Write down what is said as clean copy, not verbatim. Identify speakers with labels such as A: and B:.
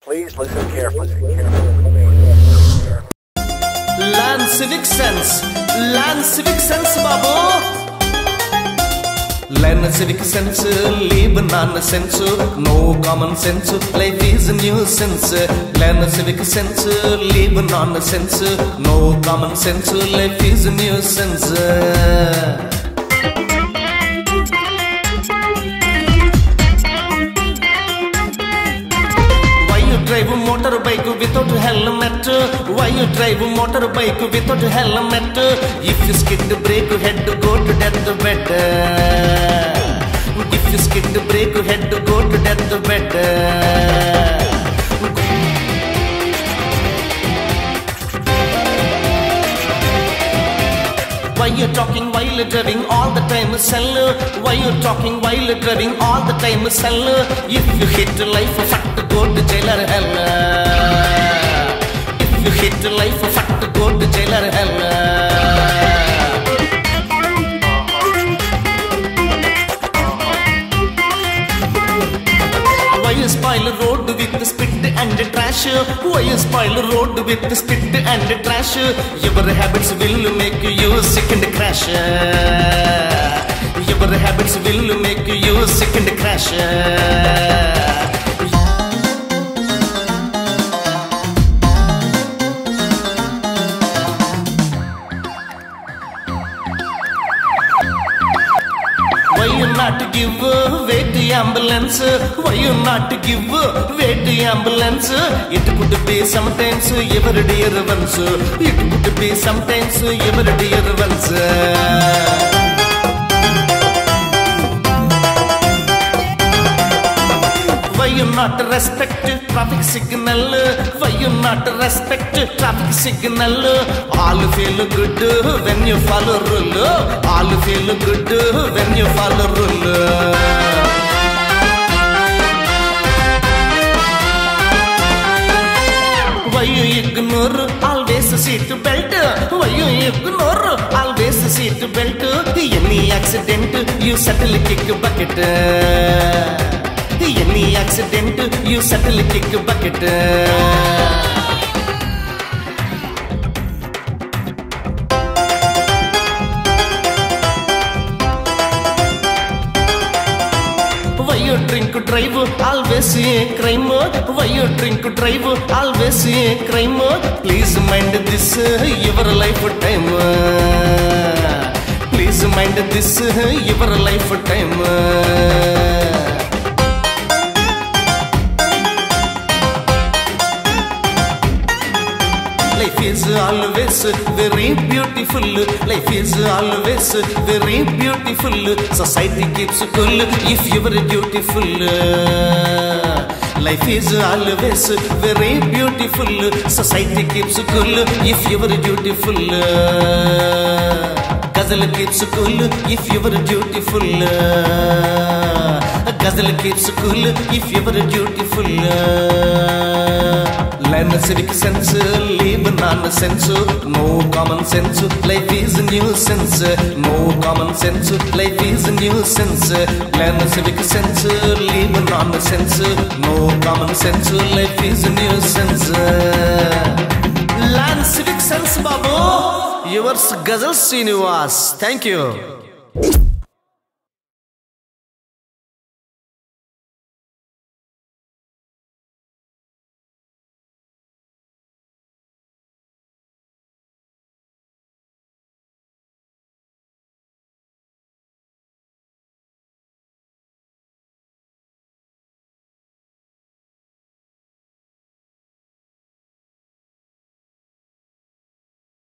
A: Please listen carefully.
B: Learn civic sense. Learn civic sense, babu. Learn civic sense, live nonsense, no common sense, life is a nuisance. Learn civic sense, live nonsense, no common sense, life is a nuisance. Drive a motorbike without helmet? Why you drive a motorbike without helmet? If you skid the brake, you head to go to death bed. If you skid the brake, you head to go to death bed. Why you talking while driving all the time, sell? Why you talking while driving all the time, sell? If you hit life, fuck to go to jail or hell. If you hit life, fuck to go to jail or hell. Why you spoil a road with spit and trash? Why you spoil a road with spit and trash? Your habits will make you sick and crash. Your habits will make you sick and crash. Why you not give way to ambulance? Why you not give way to ambulance? It could be sometimes ever dear once. It could be sometimes ever dear once. Why you not respect traffic signal? Why you not respect traffic signal? All feel good when you follow rule. All feel good when you follow rule. Why you ignore always seat belt? Why you ignore always seat belt? Any accident you subtly kick bucket. Any accident you subtly kick bucket. Why you drink drive always a crime? Why you drink drive always a crime? Please mind this your lifetime. Please mind this your lifetime. Life is always very beautiful. Life is always very beautiful. Society keeps cool if you are beautiful. Life is always very beautiful. Society keeps cool if you are beautiful. Ghazal keeps cool if you are beautiful. Ghazal keeps cool if you are beautiful. Learn civic sense, live nonsense, no common sense, life is a nuisance. No common sense, life is a nuisance. Learn civic sense, live nonsense, no common sense, life is a nuisance. Learn civic sense, babu. Yours Ghazal Srinivas. Thank you.